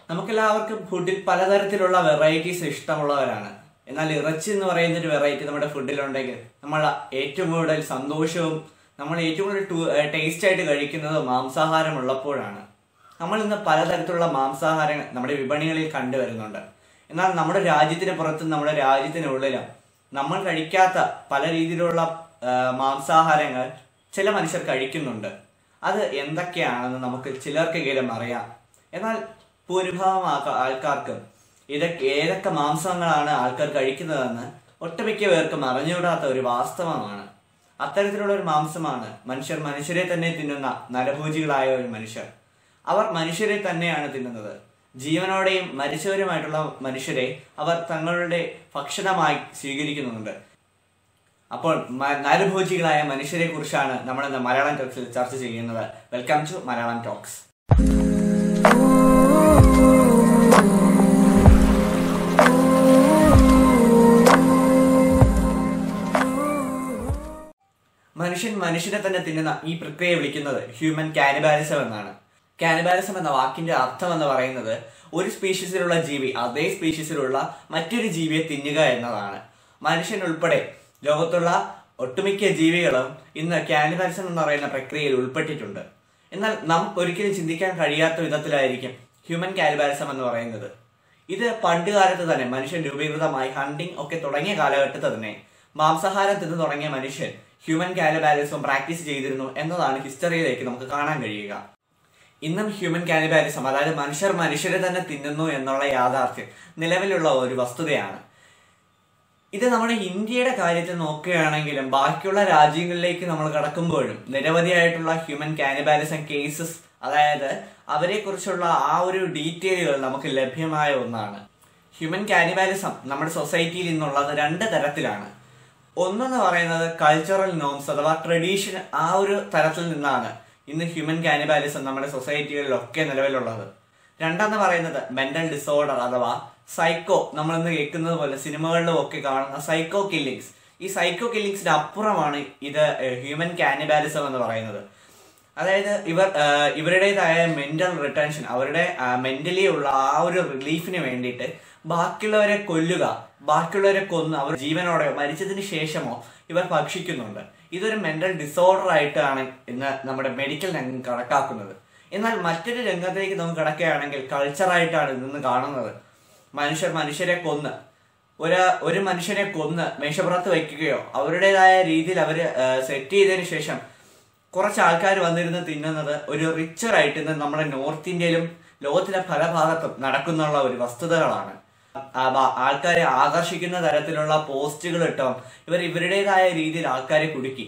നമുക്കെല്ലാവർക്കും ഫുഡിൽ പലതരത്തിലുള്ള വെറൈറ്റീസ് ഇഷ്ടമുള്ളവരാണ്. എന്നാൽ ഇറച്ചി എന്ന് പറയുന്ന ഒരു വെറൈറ്റി നമ്മുടെ ഫുഡിലുണ്ടെങ്കിൽ നമ്മൾ ഏറ്റവും കൂടുതൽ സന്തോഷവും നമ്മൾ ഏറ്റവും കൂടുതൽ ടേസ്റ്റ് ആയിട്ട് കഴിക്കുന്നത് മാംസാഹാരം ഉള്ളപ്പോഴാണ്. നമ്മൾ ഇന്ന് പലതരത്തിലുള്ള മാംസാഹാരങ്ങൾ നമ്മുടെ വിപണികളിൽ കണ്ടുവരുന്നുണ്ട്. എന്നാൽ നമ്മുടെ രാജ്യത്തിന് പുറത്തും നമ്മുടെ രാജ്യത്തിനുള്ളിലും നമ്മൾ കഴിക്കാത്ത പല രീതിയിലുള്ള മാംസാഹാരങ്ങൾ ചില മനുഷ്യർ കഴിക്കുന്നുണ്ട്. അത് എന്തൊക്കെയാണെന്ന് നമുക്ക് ചിലർക്കെങ്കിലും അറിയാം. എന്നാൽ ഭൂരിഭാഗം ആൾക്കാർക്കും ഏതൊക്കെ മാംസങ്ങളാണ് ആൾക്കാർ കഴിക്കുന്നതെന്ന് ഒട്ടുമിക്ക പേർക്കും അറിഞ്ഞുകൂടാത്ത ഒരു വാസ്തവമാണ്. അത്തരത്തിലുള്ള ഒരു മാംസമാണ് മനുഷ്യരെ തന്നെ തിന്നുന്ന നരഭോജികളായ ഒരു മനുഷ്യർ. അവർ മനുഷ്യരെ തന്നെയാണ് തിന്നുന്നത്. ജീവനോടെയും മരിച്ചവരുമായിട്ടുള്ള മനുഷ്യരെ അവർ തങ്ങളുടെ ഭക്ഷണമായി സ്വീകരിക്കുന്നുണ്ട്. അപ്പോൾ നരഭോജികളായ മനുഷ്യരെ കുറിച്ചാണ് നമ്മൾ ഇന്ന് മലയാളം ടോക്സിൽ ചർച്ച ചെയ്യുന്നത്. Welcome to Malayalam talks. മനുഷ്യനെ തന്നെ തിന്നുന്ന ഈ പ്രക്രിയയെ വിളിക്കുന്നത് ഹ്യൂമൻ കാനിബാലിസം എന്നാണ്. കാനിബാലിസം എന്ന വാക്കിന്റെ അർത്ഥം എന്ന് പറയുന്നത് ഒരു സ്പീഷീസിലുള്ള ജീവി അതേ സ്പീഷീസിലുള്ള മറ്റൊരു ജീവിയെ തിന്നുക എന്നതാണ്. മനുഷ്യൻ ഉൾപ്പെടെ ലോകത്തുള്ള ഒട്ടുമിക്ക ജീവികളും ഇന്ന് കാനിബാലിസം എന്ന് പറയുന്ന പ്രക്രിയയിൽ ഉൾപ്പെട്ടിട്ടുണ്ട്. എന്നാൽ നമുക്ക് ഒരിക്കലും ചിന്തിക്കാൻ കഴിയാത്ത വിധത്തിലായിരിക്കും ഹ്യൂമൻ കാനിബാലിസം എന്ന് പറയുന്നത്. ഇത് പണ്ട് കാലത്ത് തന്നെ മനുഷ്യൻ രൂപീകൃതമായി ഹണ്ടിങ് ഒക്കെ തുടങ്ങിയ കാലഘട്ടത്തിൽ തന്നെ മാംസാഹാരം തിന്നു തുടങ്ങിയ മനുഷ്യൻ ഹ്യൂമൻ കാനിബാലിസം പ്രാക്ടീസ് ചെയ്തിരുന്നു എന്നതാണ് ഹിസ്റ്ററിയിലേക്ക് നമുക്ക് കാണാൻ കഴിയുക. ഇന്നും ഹ്യൂമൻ കാനിബാലിസം, അതായത് മനുഷ്യരെ തന്നെ തിന്നുന്നു എന്നുള്ള യാഥാർത്ഥ്യം നിലവിലുള്ള ഒരു വസ്തുതയാണ്. ഇത് നമ്മുടെ ഇന്ത്യയുടെ കാര്യത്തിൽ നോക്കുകയാണെങ്കിലും ബാക്കിയുള്ള രാജ്യങ്ങളിലേക്ക് നമ്മൾ കടക്കുമ്പോഴും നിരവധിയായിട്ടുള്ള ഹ്യൂമൻ കാനിബാലിസം കേസസ്, അതായത് അവരെ കുറിച്ചുള്ള ആ ഒരു ഡീറ്റെയിലുകൾ നമുക്ക് ലഭ്യമായ ഒന്നാണ്. ഹ്യൂമൻ കാനിബാലിസം നമ്മുടെ സൊസൈറ്റിയിൽ നിന്നുള്ളത് രണ്ട് തരത്തിലാണ്. ഒന്നെന്ന് പറയുന്നത് കൾച്ചറൽ നോംസ് അഥവാ ട്രഡീഷൻ, ആ ഒരു തരത്തിൽ നിന്നാണ് ഇന്ന് ഹ്യൂമൻ കാനിബാലിസം നമ്മുടെ സൊസൈറ്റികളിലൊക്കെ നിലവിലുള്ളത്. രണ്ടെന്ന് പറയുന്നത് മെന്റൽ ഡിസോർഡർ അഥവാ സൈക്കോ, നമ്മളിന്ന് കേൾക്കുന്നത് പോലെ സിനിമകളിലും ഒക്കെ കാണുന്ന സൈക്കോ കില്ലിങ്സ്. ഈ സൈക്കോ കില്ലിങ്സിന്റെ അപ്പുറമാണ് ഇത് ഹ്യൂമൻ കാനിബാലിസം എന്ന് പറയുന്നത്. അതായത് ഇവരുടേതായ മെന്റൽ റിട്ടൻഷൻ, അവരുടെ മെന്റലി ഉള്ള ആ ഒരു റിലീഫിന് വേണ്ടിയിട്ട് ബാക്കിയുള്ളവരെ കൊല്ലുക, ബാക്കിയുള്ളവരെ കൊന്ന് അവർ ജീവനോടെയോ മരിച്ചതിന് ശേഷമോ ഇവർ ഭക്ഷിക്കുന്നുണ്ട്. ഇതൊരു മെന്റൽ ഡിസോർഡർ ആയിട്ടാണ് ഇന്ന് നമ്മുടെ മെഡിക്കൽ രംഗം കണക്കാക്കുന്നത്. എന്നാൽ മറ്റൊരു രംഗത്തേക്ക് നമുക്ക് കിടക്കുകയാണെങ്കിൽ കൾച്ചറായിട്ടാണ് ഇന്ന് കാണുന്നത്. മനുഷ്യരെ കൊന്ന് ഒരു മനുഷ്യനെ കൊന്ന് മേശപ്പുറത്ത് വയ്ക്കുകയോ അവരുടേതായ രീതിയിൽ അവർ സെറ്റ് ചെയ്തതിന് ശേഷം കുറച്ച് ആൾക്കാർ വന്നിരുന്ന് തിന്നുന്നത് ഒരു റിച്ചറായിട്ട് ഇന്ന് നമ്മുടെ നോർത്ത് ഇന്ത്യയിലും ലോകത്തിലെ പല ഭാഗത്തും നടക്കുന്നുള്ള ഒരു വസ്തുതകളാണ്. ആൾക്കാരെ ആകർഷിക്കുന്ന തരത്തിലുള്ള പോസ്റ്റുകൾ ഇട്ടും ഇവരുടേതായ രീതിയിൽ ആൾക്കാരെ കുടുക്കി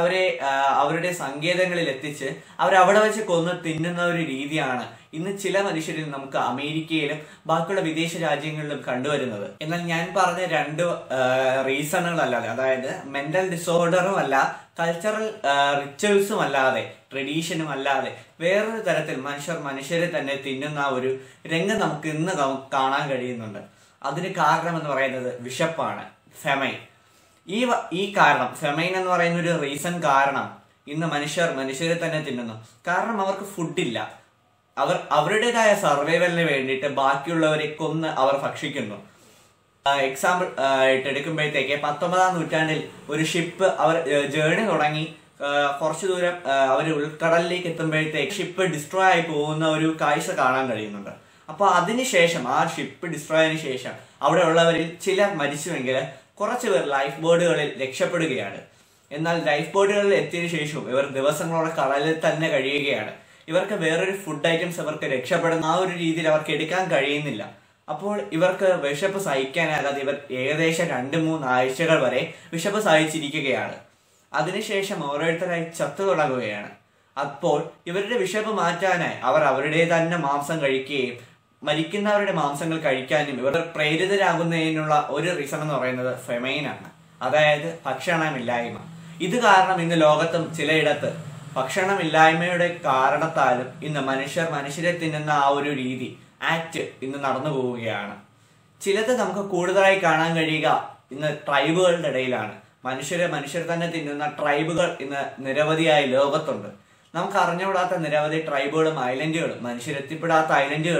അവരുടെ സങ്കേതങ്ങളിൽ എത്തിച്ച് അവരവിടെ വെച്ച് കൊന്ന് തിന്നുന്ന ഒരു രീതിയാണ് ഇന്ന് ചില മനുഷ്യരിൽ നമുക്ക് അമേരിക്കയിലും ബാക്കിയുള്ള വിദേശ രാജ്യങ്ങളിലും കണ്ടുവരുന്നത്. എന്നാൽ ഞാൻ പറഞ്ഞ രണ്ട് റീസണുകളല്ലാതെ, അതായത് മെന്റൽ ഡിസോർഡറും അല്ല, കൾച്ചറൽ റിച്വൽസും അല്ലാതെ, ട്രഡീഷനും അല്ലാതെ വേറൊരു തരത്തിൽ മനുഷ്യരെ തന്നെ തിന്നുന്ന ഒരു രംഗം നമുക്ക് ഇന്ന് കാണാൻ കഴിയുന്നുണ്ട്. അതിന് കാരണം എന്ന് പറയുന്നത് വിശപ്പാണ്, ഫെമൈൻ. ഈ കാരണം, ഫെമൈൻ എന്ന് പറയുന്ന ഒരു റീസൺ കാരണം ഇന്ന് മനുഷ്യരെ തന്നെ തിന്നുന്നു. കാരണം അവർക്ക് ഫുഡില്ല. അവരുടേതായ സർവൈവലിന് വേണ്ടിയിട്ട് ബാക്കിയുള്ളവരെ കൊന്ന് അവർ ഭക്ഷിക്കുന്നു. എക്സാമ്പിൾ ആയിട്ട് എടുക്കുമ്പോഴത്തേക്ക് 19ാം നൂറ്റാണ്ടിൽ ഒരു ഷിപ്പ് അവർ ജേർണി തുടങ്ങി കുറച്ചു ദൂരം അവർ ഉൾക്കടലിലേക്ക് എത്തുമ്പോഴത്തേക്ക് ഷിപ്പ് ഡിസ്ട്രോയ് ആയി പോകുന്ന ഒരു കാഴ്ച കാണാൻ കഴിയുന്നുണ്ട്. അപ്പോൾ അതിനുശേഷം ആ ഷിപ്പ് ഡിസ്ട്രോയ് ആയതിനു ശേഷം അവിടെ ഉള്ളവരിൽ ചിലർ മരിച്ചുവെങ്കിൽ കുറച്ചു പേർ ലൈഫ് ബോട്ടുകളിൽ രക്ഷപ്പെടുകയാണ്. എന്നാൽ ലൈഫ് ബോട്ടുകളിൽ എത്തിയതിനു ശേഷവും ഇവർ ദിവസങ്ങളോടെ കടലിൽ തന്നെ കഴിയുകയാണ്. ഇവർക്ക് വേറൊരു ഫുഡ് ഐറ്റംസ് ഇവർക്ക് രക്ഷപ്പെടുന്ന ആ ഒരു രീതിയിൽ അവർക്ക് എടുക്കാൻ കഴിയുന്നില്ല. അപ്പോൾ ഇവർക്ക് വിശപ്പ് സഹിക്കാനല്ലാതെ ഇവർ ഏകദേശം 2-3 ആഴ്ചകൾ വരെ വിശപ്പ് സഹിച്ചിരിക്കുകയാണ്. അതിനുശേഷം ഓരോരുത്തരായി ചത്തു തുടങ്ങുകയാണ്. അപ്പോൾ ഇവരുടെ വിശപ്പ് മാറ്റാനായി അവർ അവരുടെ തന്നെ മാംസം കഴിക്കുകയും മരിക്കുന്നവരുടെ മാംസങ്ങൾ കഴിക്കാനും ഇവർ പ്രേരിതരാകുന്നതിനുള്ള ഒരു റീസൺ എന്ന് പറയുന്നത് ഫെമൈനാണ്, അതായത് ഭക്ഷണമില്ലായ്മ. ഇത് കാരണം ഇന്ന് ലോകത്തും ചിലയിടത്ത് ഭക്ഷണമില്ലായ്മയുടെ കാരണത്താലും ഇന്ന് മനുഷ്യരെ തിന്നുന്ന ആ ഒരു രീതി, ആക്ട് ഇന്ന് നടന്നു പോവുകയാണ്. ചിലത് നമുക്ക് കൂടുതലായി കാണാൻ കഴിയുക ഇന്ന് ട്രൈബുകളുടെ ഇടയിലാണ്. മനുഷ്യർ തന്നെ തിന്നുന്ന ട്രൈബുകൾ ഇന്ന് നിരവധിയായി ലോകത്തുണ്ട്. നമുക്ക് അറിഞ്ഞുകൂടാത്ത നിരവധി ട്രൈബുകളും ഐലൻഡുകളും മനുഷ്യരെത്തിപ്പെടാത്ത ഐലൻഡുകളും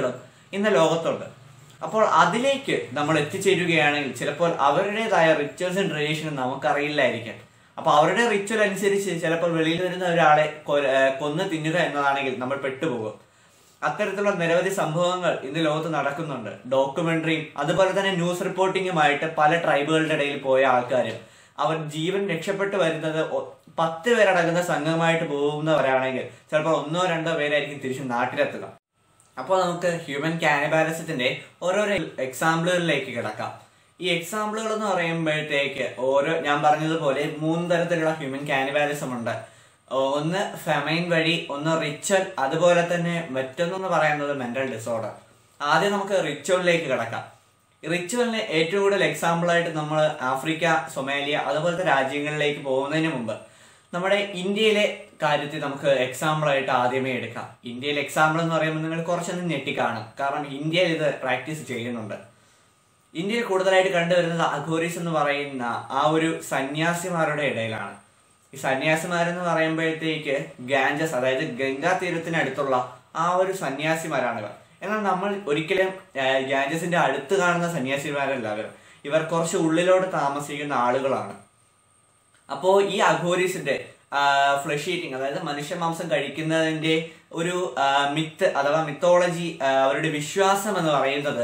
ഇന്ന് ലോകത്തുണ്ട്. അപ്പോൾ അതിലേക്ക് നമ്മൾ എത്തിച്ചേരുകയാണെങ്കിൽ ചിലപ്പോൾ അവരുടേതായ റിച്വൽസ് ആൻഡ് ട്രഡീഷനും നമുക്കറിയില്ലായിരിക്കാം. അപ്പൊ അവരുടെ റിച്വൽ അനുസരിച്ച് ചിലപ്പോൾ വെളിയിൽ വരുന്ന ഒരാളെ കൊന്നു തിന്നുക എന്നതാണെങ്കിൽ നമ്മൾ പെട്ടുപോകും. അത്തരത്തിലുള്ള നിരവധി സംഭവങ്ങൾ ഇന്ന് ലോകത്ത് നടക്കുന്നുണ്ട്. ഡോക്യുമെന്ററിയും അതുപോലെ തന്നെ ന്യൂസ് റിപ്പോർട്ടിങ്ങുമായിട്ട് പല ട്രൈബുകളുടെ ഇടയിൽ പോയ ആൾക്കാരും അവർ ജീവൻ രക്ഷപ്പെട്ടു വരുന്നത് 10 പേരടങ്ങുന്ന സംഘമായിട്ട് പോകുന്നവരാണെങ്കിൽ ചിലപ്പോൾ 1-2 പേരായിരിക്കും തിരിച്ച് നാട്ടിലെത്തുക. അപ്പോൾ നമുക്ക് ഹ്യൂമൻ കാനിബാലിസത്തിന്റെ ഓരോരോ എക്സാമ്പിളുകളിലേക്ക് കിടക്കാം. ഈ എക്സാമ്പിളുകൾ എന്ന് പറയുമ്പോഴത്തേക്ക് ഞാൻ പറഞ്ഞതുപോലെ 3 തരത്തിലുള്ള ഹ്യൂമൻ കാനിബാലിസം ഉണ്ട്. ഒന്ന് ഫെമൈൻ വഴി, ഒന്ന് റിച്വൽ, അതുപോലെ തന്നെ മറ്റൊന്നെന്ന് പറയുന്നത് മെന്റൽ ഡിസോർഡർ. ആദ്യം നമുക്ക് റിച്വലിലേക്ക് കിടക്കാം. റിച്വലിന് ഏറ്റവും കൂടുതൽ എക്സാമ്പിളായിട്ട് നമ്മൾ ആഫ്രിക്ക, സൊമാലിയ അതുപോലത്തെ രാജ്യങ്ങളിലേക്ക് പോകുന്നതിന് മുമ്പ് നമ്മുടെ ഇന്ത്യയിലെ കാര്യത്തിൽ നമുക്ക് എക്സാമ്പിളായിട്ട് ആദ്യമേ എടുക്കാം. ഇന്ത്യയിൽ എക്സാമ്പിൾ എന്ന് പറയുമ്പോൾ നിങ്ങൾ കുറച്ചൊന്നും ഞെട്ടിക്കാണും. കാരണം ഇന്ത്യയിൽ ഇത് പ്രാക്ടീസ് ചെയ്യുന്നുണ്ട്. ഇന്ത്യയിൽ കൂടുതലായിട്ട് കണ്ടുവരുന്നത് അഘോരീസ് എന്ന് പറയുന്ന ആ ഒരു സന്യാസിമാരുടെ ഇടയിലാണ്. ഈ സന്യാസിമാരെന്ന് പറയുമ്പോഴത്തേക്ക് ഗാഞ്ചസ്, അതായത് ഗംഗാ തീരത്തിനടുത്തുള്ള ആ ഒരു സന്യാസിമാരാണിവർ. എന്നാൽ നമ്മൾ ഒരിക്കലും ഗാഞ്ചസിന്റെ അടുത്ത് കാണുന്ന സന്യാസിമാരല്ല ഇവർ കുറച്ച് ഉള്ളിലോട്ട് താമസിക്കുന്ന ആളുകളാണ്. അപ്പോൾ ഈ അഘോരീസിന്റെ ഫ്ലഷ് ഈറ്റിംഗ്, അതായത് മനുഷ്യമാംസം കഴിക്കുന്നതിന്റെ ഒരു മിത്ത് അഥവാ മിത്തോളജി, അവരുടെ വിശ്വാസം എന്ന് പറയുന്നത്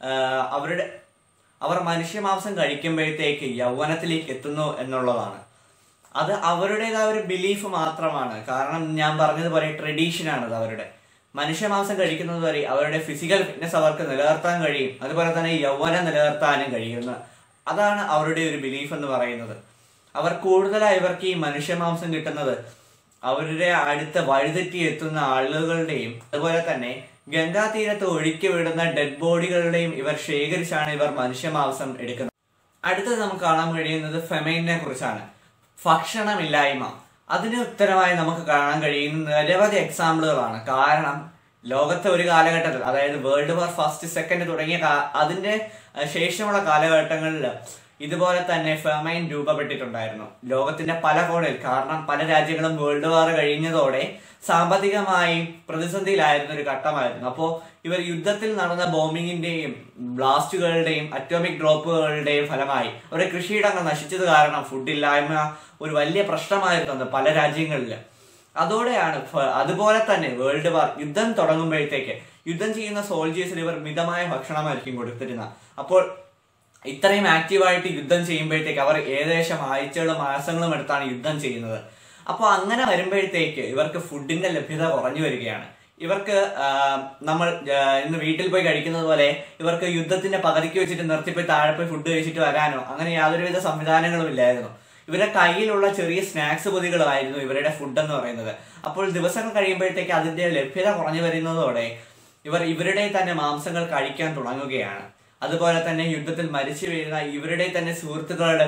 അവർ മനുഷ്യമാംസം കഴിക്കുമ്പോഴത്തേക്ക് യൗവനത്തിലേക്ക് എത്തുന്നു എന്നുള്ളതാണ്. അത് അവരുടേതായ ഒരു ബിലീഫ് മാത്രമാണ്. കാരണം ഞാൻ പറഞ്ഞതുപോലെ ട്രഡീഷനാണത്. അവരുടെ മനുഷ്യമാംസം കഴിക്കുന്നത് വരെ അവരുടെ ഫിസിക്കൽ ഫിറ്റ്നസ് അവർക്ക് നിലനിർത്താൻ കഴിയും, അതുപോലെ തന്നെ യൗവനം നിലനിർത്താനും കഴിയുന്നു. അതാണ് അവരുടെ ഒരു ബിലീഫ് എന്ന് പറയുന്നത്. അവർ കൂടുതലായി ഇവർക്ക് ഈ മനുഷ്യമാംസം കിട്ടുന്നത് അവരുടെ അടുത്ത് വഴിതെറ്റി എത്തുന്ന ആളുകളുടെയും അതുപോലെ തന്നെ ഗംഗാ തീരത്ത് ഒഴുക്കി വിടുന്ന ഡെഡ് ബോഡികളുടെയും ഇവർ ശേഖരിച്ചാണ് ഇവർ മനുഷ്യമാംസം എടുക്കുന്നത്. അടുത്തത് നമുക്ക് കാണാൻ കഴിയുന്നത് ഫെമൈനെ കുറിച്ചാണ്. ഭക്ഷണമില്ലായ്മ. അതിന് ഉത്തരമായി നമുക്ക് കാണാൻ കഴിയുന്ന നിരവധി എക്സാമ്പിളുകളാണ്. കാരണം ലോകത്തെ ഒരു കാലഘട്ടത്തിൽ, അതായത് വേൾഡ് വാർ ഫസ്റ്റ്, സെക്കൻഡ് തുടങ്ങിയ അതിന്റെ ശേഷമുള്ള കാലഘട്ടങ്ങളിൽ ഇതുപോലെ തന്നെ ഫെമൈൻ രൂപപ്പെട്ടിട്ടുണ്ടായിരുന്നു ലോകത്തിന്റെ പല കോണിൽ. കാരണം പല രാജ്യങ്ങളും വേൾഡ് വാർ കഴിഞ്ഞതോടെ സാമ്പത്തികമായി പ്രതിസന്ധിയിലായിരുന്ന ഒരു ഘട്ടമായിരുന്നു. അപ്പോൾ ഇവർ യുദ്ധത്തിൽ നടന്ന ബോംബിങ്ങിന്റെയും ബ്ലാസ്റ്റുകളുടെയും അറ്റോമിക് ഡ്രോപ്പുകളുടെയും ഫലമായി അവരുടെ കൃഷിയിടങ്ങൾ നശിച്ചത് കാരണം ഫുഡില്ലായ്മ ഒരു വലിയ പ്രശ്നമായിരുന്നു പല രാജ്യങ്ങളിൽ. അതോടെയാണ് അതുപോലെ തന്നെ വേൾഡ് വാർ യുദ്ധം തുടങ്ങുമ്പോഴത്തേക്ക് യുദ്ധം ചെയ്യുന്ന സോൾജേഴ്സിന് ഇവർ മിതമായ ഭക്ഷണമായിരിക്കും കൊടുത്തിരുന്നത്. അപ്പോൾ ഇത്രയും ആക്റ്റീവായിട്ട് യുദ്ധം ചെയ്യുമ്പോഴത്തേക്ക് അവർ ഏകദേശം ആഴ്ചകളും മാസങ്ങളും എടുത്താണ് യുദ്ധം ചെയ്യുന്നത്. അപ്പോൾ അങ്ങനെ വരുമ്പോഴത്തേക്ക് ഇവർക്ക് ഫുഡിന്റെ ലഭ്യത കുറഞ്ഞു വരികയാണ്. ഇവർക്ക് നമ്മൾ ഇന്ന് വീട്ടിൽ പോയി കഴിക്കുന്നത് പോലെ ഇവർക്ക് യുദ്ധത്തിന്റെ പകുതിക്ക് വെച്ചിട്ട് നിർത്തിപ്പോയി താഴെ പോയി ഫുഡ് കഴിച്ചിട്ട് വരാനോ അങ്ങനെ യാതൊരുവിധ സംവിധാനങ്ങളും ഇല്ലായിരുന്നു. ഇവരുടെ കയ്യിലുള്ള ചെറിയ സ്നാക്സ് പൊതികളായിരുന്നു ഇവരുടെ ഫുഡ് എന്ന് പറയുന്നത്. അപ്പോൾ ദിവസങ്ങൾ കഴിയുമ്പോഴത്തേക്ക് അതിന്റെ ലഭ്യത കുറഞ്ഞു വരുന്നതോടെ ഇവർ ഇവരുടെ തന്നെ മാംസങ്ങൾ കഴിക്കാൻ തുടങ്ങുകയാണ്. അതുപോലെ തന്നെ യുദ്ധത്തിൽ മരിച്ചു വീഴുന്ന ഇവരുടെ തന്നെ സുഹൃത്തുക്കളുടെ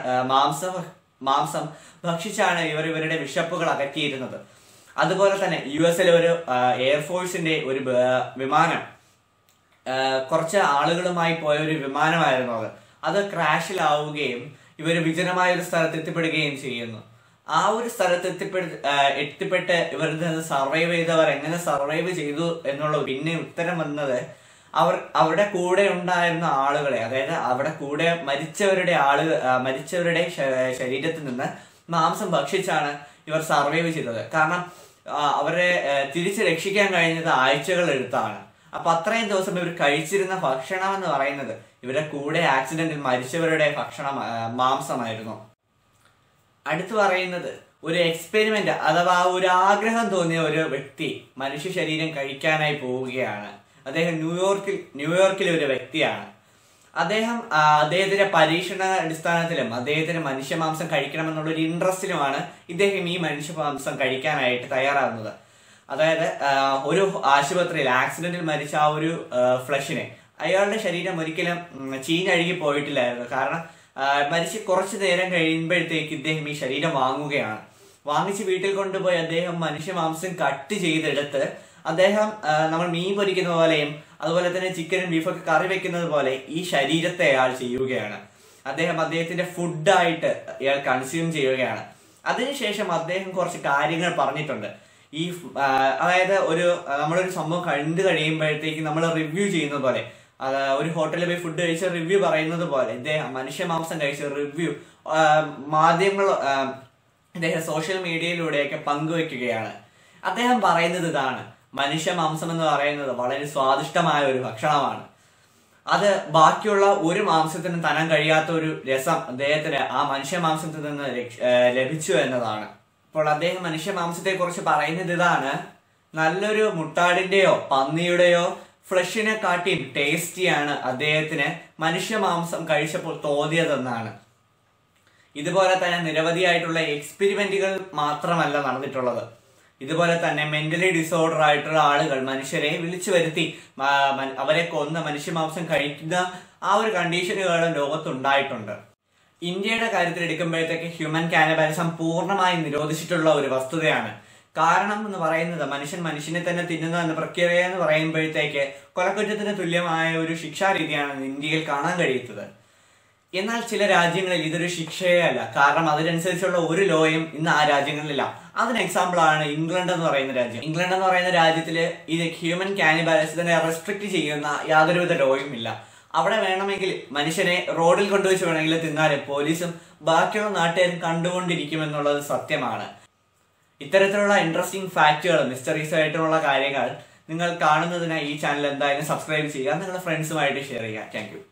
മാംസം ഭക്ഷിച്ചാണ് ഇവരുടെ വിശപ്പുകൾ അകറ്റിയിരുന്നത്. അതുപോലെ തന്നെ US ഒരു എയർഫോഴ്സിന്റെ ഒരു വിമാനം, കുറച്ച് ആളുകളുമായി പോയ ഒരു വിമാനമായിരുന്നു അത് ക്രാഷിലാവുകയും ഇവർ വിജനമായ ഒരു സ്ഥലത്ത് എത്തിപ്പെടുകയും ചെയ്യുന്നു. ആ ഒരു സ്ഥലത്ത് എത്തിപ്പെട്ട് ഇവരിൽ നിന്ന് സർവൈവ് ചെയ്തവർ എങ്ങനെ സർവൈവ് ചെയ്തു എന്നുള്ളത് പിന്നെ ഉത്തരം വന്നത് അവരുടെ കൂടെ ഉണ്ടായിരുന്ന ആളുകളെ, അതായത് അവിടെ കൂടെ മരിച്ചവരുടെ ശരീരത്തിൽ നിന്ന് മാംസം ഭക്ഷിച്ചാണ് ഇവർ സർവൈവ് ചെയ്തത്. കാരണം അവരെ തിരിച്ച് രക്ഷിക്കാൻ കഴിഞ്ഞത് ആഴ്ചകൾ എടുത്താണ്. അപ്പൊ അത്രയും ദിവസം ഇവർ കഴിച്ചിരുന്ന ഭക്ഷണം എന്ന് പറയുന്നത് ഇവരുടെ കൂടെ ആക്സിഡന്റിൽ മരിച്ചവരുടെ മാംസമായിരുന്നു. അടുത്ത് പറയുന്നത് ഒരു എക്സ്പെരിമെന്റ് അഥവാ ഒരു ആഗ്രഹം തോന്നിയ ഒരു വ്യക്തി മനുഷ്യ ശരീരം കഴിക്കാനായി പോവുകയാണ്. അദ്ദേഹം ന്യൂയോർക്കിലെ ഒരു വ്യക്തിയാണ്. അദ്ദേഹത്തിന്റെ പരീക്ഷണ അടിസ്ഥാനത്തിലും അദ്ദേഹത്തിന് മനുഷ്യമാംസം കഴിക്കണമെന്നുള്ള ഒരു ഇൻട്രസ്റ്റിലുമാണ് ഇദ്ദേഹം ഈ മനുഷ്യമാംസം കഴിക്കാനായിട്ട് തയ്യാറാകുന്നത്. അതായത് ഒരു ആശുപത്രിയിൽ ആക്സിഡന്റിൽ മരിച്ച ആ ഒരു ഫ്ലഷിനെ അയാളുടെ ശരീരം ഒരിക്കലും ചീഞ്ഞഴുകി പോയിട്ടില്ലായിരുന്നു. കാരണം മരിച്ച് കുറച്ചു നേരം കഴിയുമ്പോഴത്തേക്ക് ഇദ്ദേഹം ഈ ശരീരം വാങ്ങിച്ച് വീട്ടിൽ കൊണ്ടുപോയി അദ്ദേഹം മനുഷ്യമാംസം കട്ട് ചെയ്തെടുത്ത് അദ്ദേഹം നമ്മൾ മീൻ പൊരിക്കുന്ന പോലെയും അതുപോലെ തന്നെ ചിക്കനും ബീഫൊക്കെ കറി വെക്കുന്നത് പോലെ ഈ ശരീരത്തെ അയാൾ ചെയ്യുകയാണ്. അദ്ദേഹത്തിന്റെ ഫുഡായിട്ട് ഇയാൾ കൺസ്യൂം ചെയ്യുകയാണ്. അതിനുശേഷം അദ്ദേഹം കുറച്ച് കാര്യങ്ങൾ പറഞ്ഞിട്ടുണ്ട്. ഈ അതായത് നമ്മളൊരു സംഭവം കണ്ടു കഴിയുമ്പോഴത്തേക്ക് നമ്മൾ റിവ്യൂ ചെയ്യുന്ന പോലെ, ഒരു ഹോട്ടലിൽ പോയി ഫുഡ് കഴിച്ച റിവ്യൂ പറയുന്നത് പോലെ ഇദ്ദേഹം മനുഷ്യ മാംസം കഴിച്ച റിവ്യൂ മാധ്യമങ്ങൾ ഇദ്ദേഹം സോഷ്യൽ മീഡിയയിലൂടെയൊക്കെ പങ്കുവെക്കുകയാണ്. അദ്ദേഹം പറയുന്നത് ഇതാണ്: മനുഷ്യ മാംസം എന്ന് പറയുന്നത് വളരെ സ്വാദിഷ്ടമായ ഒരു ഭക്ഷണമാണ്. അത് ബാക്കിയുള്ള ഒരു മാംസത്തിനും തരാൻ കഴിയാത്ത ഒരു രസം അദ്ദേഹത്തിന് ആ മനുഷ്യ മാംസത്തിൽ നിന്ന് ലഭിച്ചു എന്നതാണ്. അപ്പോൾ അദ്ദേഹം മനുഷ്യ മാംസത്തെ കുറിച്ച് പറയുന്നത് ഇതാണ്: നല്ലൊരു മുട്ടാടിന്റെയോ പന്നിയുടെയോ ഫ്ലഷിനെ കാട്ടിയും ടേസ്റ്റിയാണ് അദ്ദേഹത്തിന് മനുഷ്യ മാംസം കഴിച്ചപ്പോൾ തോന്നിയതെന്നാണ്. ഇതുപോലെ തന്നെ നിരവധിയായിട്ടുള്ള എക്സ്പെരിമെന്റുകൾ മാത്രമല്ല നടന്നിട്ടുള്ളത്. ഇതുപോലെ തന്നെ മെന്റലി ഡിസോർഡർ ആയിട്ടുള്ള ആളുകൾ മനുഷ്യരെ വിളിച്ചു വരുത്തി അവരെ കൊന്ന് മനുഷ്യമാംസം കഴിക്കുന്ന ആ ഒരു കണ്ടീഷനുകളും ലോകത്തുണ്ടായിട്ടുണ്ട്. ഇന്ത്യയുടെ കാര്യത്തിൽ എടുക്കുമ്പോഴത്തേക്ക് ഹ്യൂമൻ കാനിബാലിസം പൂർണ്ണമായി നിരോധിച്ചിട്ടുള്ള ഒരു വസ്തുതയാണ്. കാരണം എന്ന് പറയുന്നത് മനുഷ്യനെ തന്നെ തിന്നുന്ന എന്ന പ്രക്രിയ എന്ന് പറയുമ്പോഴത്തേക്ക് കൊലക്കുറ്റത്തിന് തുല്യമായ ഒരു ശിക്ഷാരീതിയാണ് ഇന്ത്യയിൽ കാണാൻ കഴിയുന്നത്. എന്നാൽ ചില രാജ്യങ്ങളിൽ ഇതൊരു ശിക്ഷയേ അല്ല. കാരണം അതിനനുസരിച്ചുള്ള ഒരു ലോയും ഇന്ന് ആ രാജ്യങ്ങളിലില്ല. അതിന് എക്സാമ്പിൾ ആണ് ഇംഗ്ലണ്ട് എന്ന് പറയുന്ന രാജ്യം. ഇംഗ്ലണ്ട് എന്ന് പറയുന്ന രാജ്യത്തില് ഇത് ഹ്യൂമൻ കാനിബാലിസത്തിനെ റെസ്ട്രിക്ട് ചെയ്യുന്ന യാതൊരുവിധ ലോയും ഇല്ല. അവിടെ വേണമെങ്കിൽ മനുഷ്യനെ റോഡിൽ കൊണ്ടുവച്ച് വേണമെങ്കിൽ തിന്നാലും പോലീസും ബാക്കിയുള്ള നാട്ടുകാരും കണ്ടുകൊണ്ടിരിക്കുമെന്നുള്ളത് സത്യമാണ്. ഇത്തരത്തിലുള്ള ഇൻട്രസ്റ്റിംഗ് ഫാക്റ്റുകൾ, മിസ്റ്ററീസ് ആയിട്ടുള്ള കാര്യങ്ങൾ നിങ്ങൾ കാണുന്നതിനായി ഈ ചാനൽ എന്തായാലും സബ്സ്ക്രൈബ് ചെയ്യുക, നിങ്ങളുടെ ഫ്രണ്ട്സുമായിട്ട് ഷെയർ ചെയ്യുക. Thank U.